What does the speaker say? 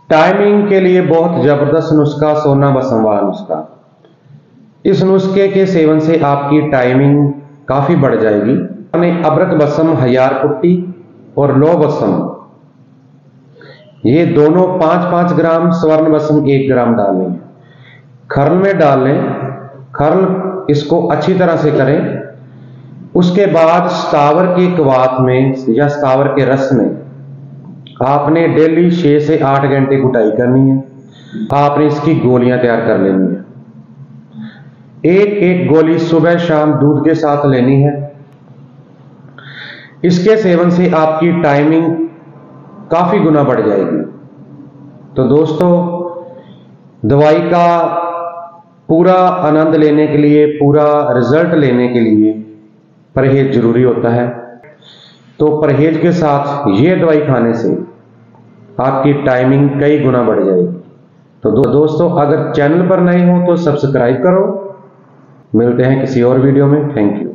Timing के लिए बहुत जबरदस्त नुस्खा सोना बसम वाला नुस्खा। इस नुस्खे के सेवन से आपकी टाइमिंग काफी बढ़ जाएगी। हमने अबरक बसम, हयार पुट्टी और लो बसम, ये दोनों 5-5 ग्राम, स्वर्ण बसम 1 ग्राम डालनी है। खर्ल में डाल लें। खर्ल इसको अच्छी तरह से करें। उसके बाद स्थावर के कवात में या स्थावर के रस में आपने डेली 6 से 8 घंटे कुटाई करनी है। आपने इसकी गोलियां तैयार कर लेनी है। एक गोली सुबह शाम दूध के साथ लेनी है। इसके सेवन से आपकी टाइमिंग काफी गुना बढ़ जाएगी। तो दोस्तों, दवाई का पूरा आनंद लेने के लिए, पूरा रिजल्ट लेने के लिए परहेज जरूरी होता है। तो परहेज के साथ ये दवाई खाने से आपकी टाइमिंग कई गुना बढ़ जाएगी। तो दोस्तों, अगर चैनल पर नए हो तो सब्सक्राइब करो। मिलते हैं किसी और वीडियो में। Thank you.